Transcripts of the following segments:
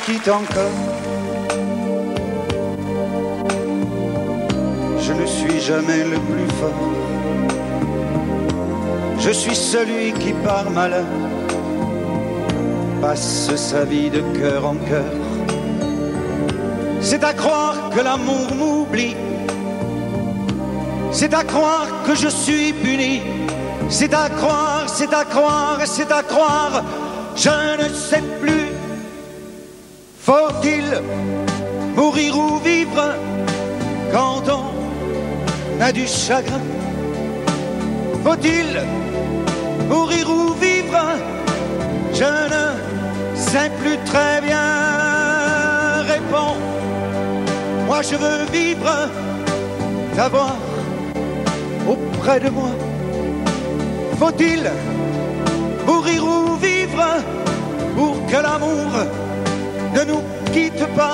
quitte encore. Je ne suis jamais le plus fort. Je suis celui qui par malheur passe sa vie de cœur en cœur. C'est à croire que l'amour m'oublie. C'est à croire que je suis puni. C'est à croire, c'est à croire, c'est à croire. Je ne sais plus. Faut-il mourir ou vivre quand on a du chagrin? Faut-il mourir ou vivre? Je ne sais plus très bien. Réponds, moi je veux vivre, t'avoir auprès de moi. Faut-il mourir ou vivre pour que l'amour ne nous quitte pas?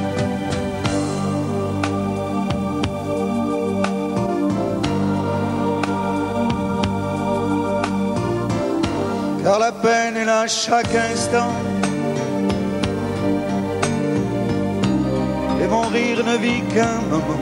Car la peine est là chaque instant, et mon rire ne vit qu'un moment.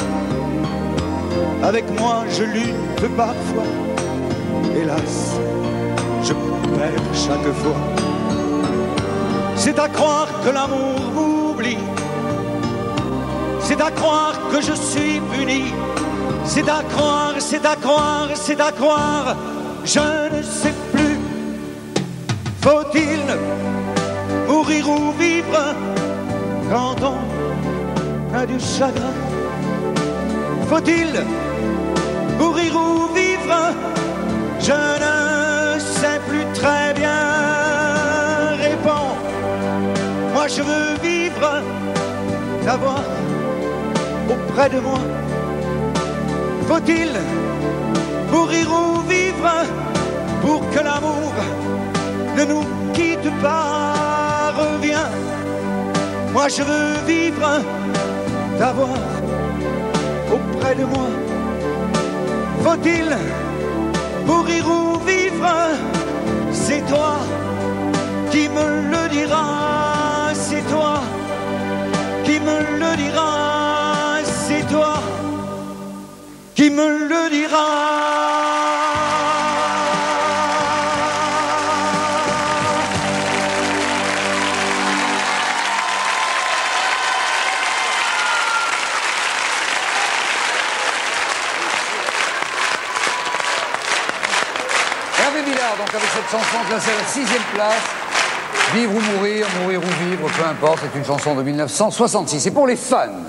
Avec moi je lutte parfois, hélas, je perds chaque fois. C'est à croire que l'amour m'oublie. C'est à croire que je suis puni. C'est à croire, c'est à croire, c'est à croire. Je ne sais plus. Faut-il mourir ou vivre quand on a du chagrin? Faut-il mourir ou vivre? Je ne sais plus très bien. Réponds, moi je veux vivre, t'avoir auprès de moi. Faut-il mourir ou vivre pour que l'amour ne nous quitte pas? Reviens, moi je veux vivre, t'avoir auprès de moi. Faut-il mourir ou vivre? C'est toi qui me le diras. C'est toi qui me le diras. C'est toi qui me le diras. Hervé Villard, donc avec cette chanson classée à la 6e place. Vivre ou mourir, mourir ou vivre, peu importe, c'est une chanson de 1966. C'est pour les fans.